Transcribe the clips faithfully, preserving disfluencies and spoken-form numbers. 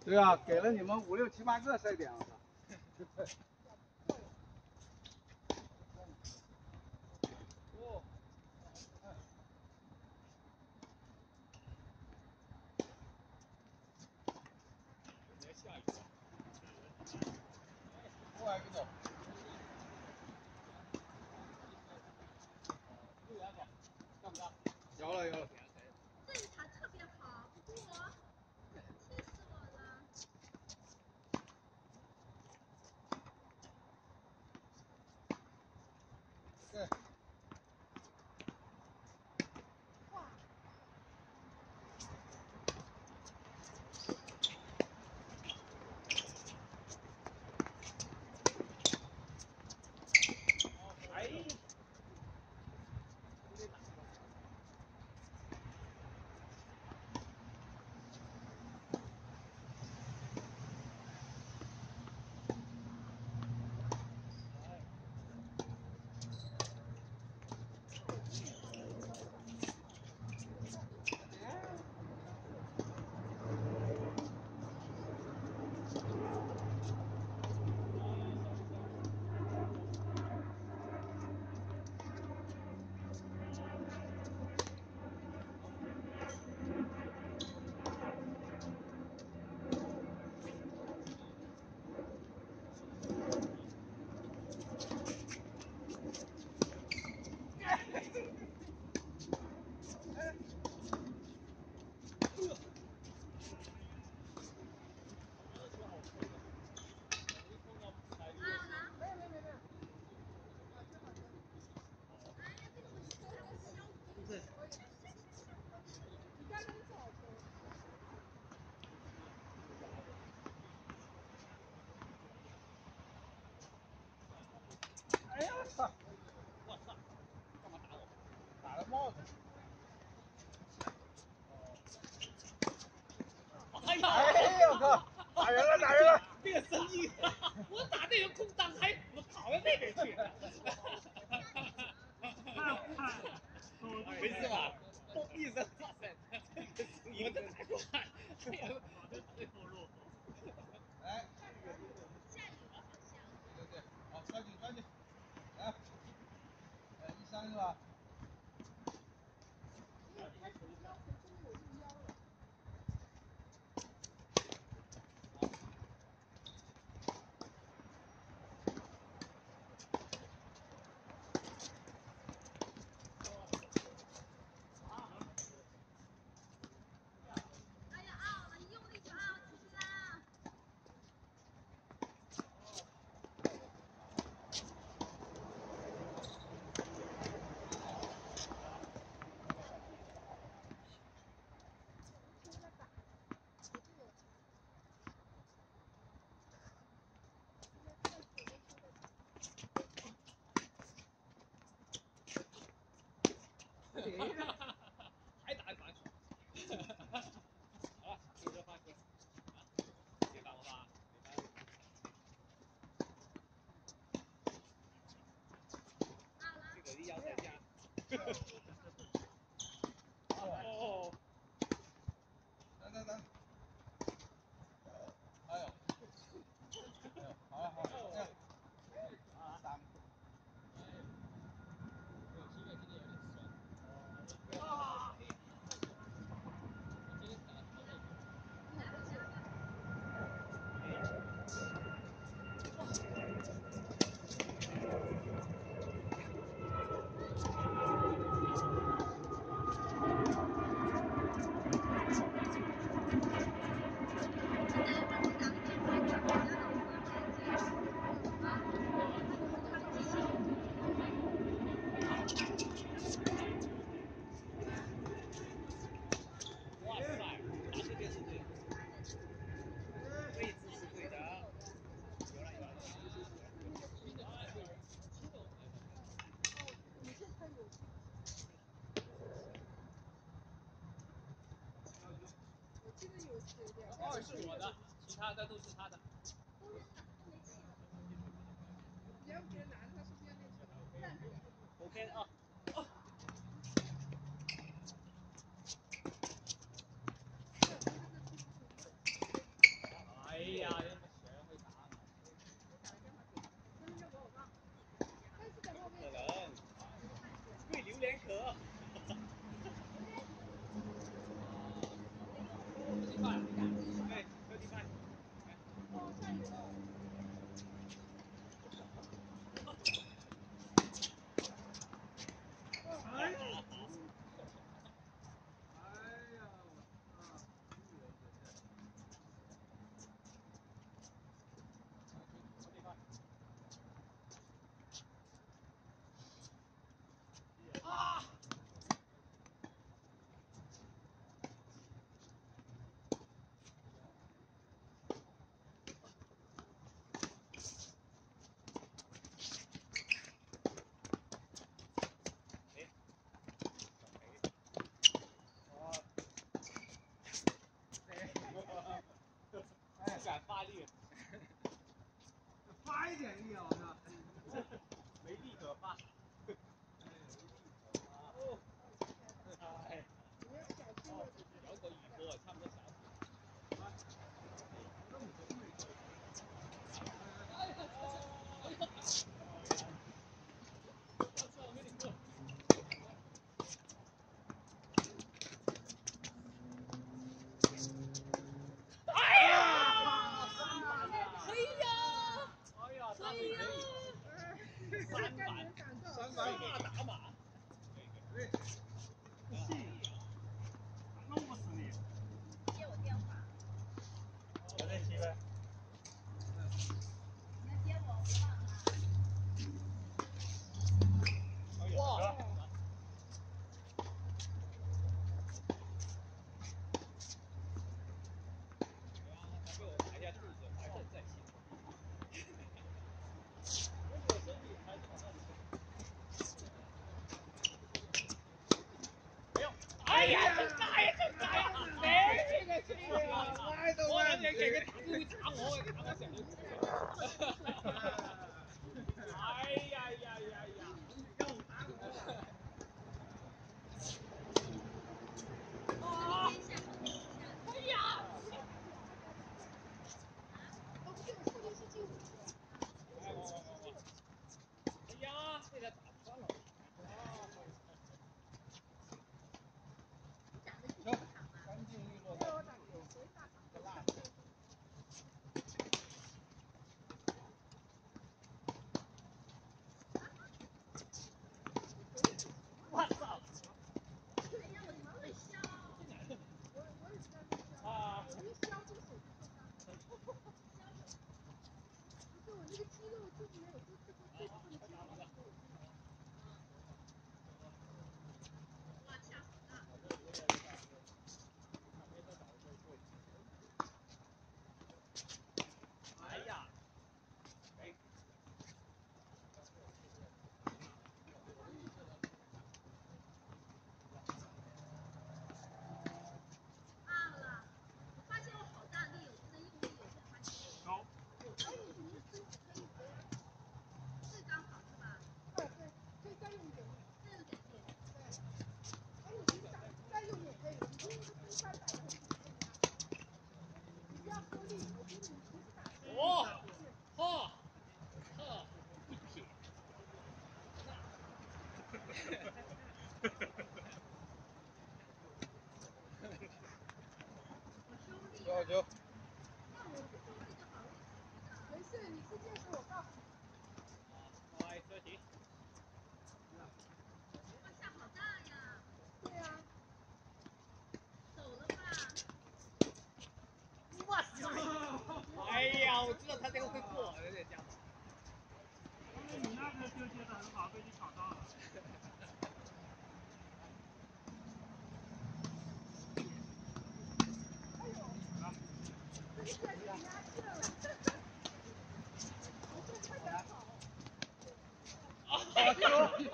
对啊，给了你们五六七八个赛点，我操！过来一个走。有了有了。 这一场特别好，不过气死我了。 对。 哇！ 哎。 哎呀我操！我操！干嘛打我？打了帽子。 哎呀！ 哎呀我靠！打人了打人了！ 这个声音，我打那个空档还我跑到那边去。没事吧？咚一声，哇塞！这个声音，我这太快，哎呀，最后落。 来。 下雨了好像。 对对对，好，抓紧抓紧，来。呃，一三是吧？ 没有，他是腰回真的有硬腰了。哎呀，啊！你用力就啊，出去啦！ 还打反手。好了，接着换球。别打我吧。这个力要再加。哦。 等等等。哎呦。哎呦，好了好了，这样。三。 我今天今天有点酸。啊！今天打的好累。哇塞，打这边是对的，位置是对的。有了有了有了。二是我的，其他的都是他的。 你要别人拿着他是不是要练球 ？OK 啊。 一点力啊！我操， 没力可怕。哦，哎，摇滚雨波差不多小。哎呀！可以呀！哎呀，可以呀！三板，三板打马。 对， 弄不死你。 接我电话。 我在接呗。 你要接我，别忘了。 哇！他被我抬下肚子，还是在线。我身体还是往那里。没有。哎呀，真大呀，真大呀！哎，这个这个，我人哋其實打都會打我嘅，打我成日。哎呀呀呀呀！又打我！啊！哎呀！哎呀，被他打穿了。 行，干净利落的。个辣子。 我操！ 哎呀，我头很香。 啊！ 我一削就手就受伤。不是我那个肌肉就是没有这这个这部分的肌肉没有。哇，下好大！ 哎呀！哎。 按了，我发现我好大力，有些人用力，有些人发现。 高。 哎，你你是可以的呀。这刚好是吧？对对，可以再用一点力。再用点力。对。哎，你你再再用也可以，你就用个分开摆的很紧。你不要说力，我觉得你平时打。 哦。嚯！呵，一撇。 九九。 那我不收力就好了。没事，你出现时我告诉你。 来，车停。 哇，下好大呀！对呀。走了吧？ 哇塞！哎呀，我知道他这个会过，有点这样。你那个就接的很好，被你卡到了。 哎呦！这个居然给你压线了！你这快点跑！ 好球！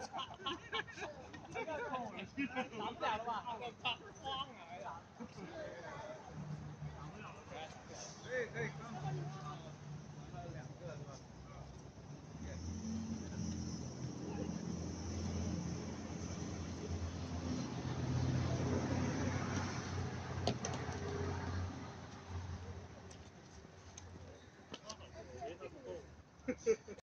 拿不了了吧？他慌了，哎呀！ 可以可以，刚好啊，完了两个是吧？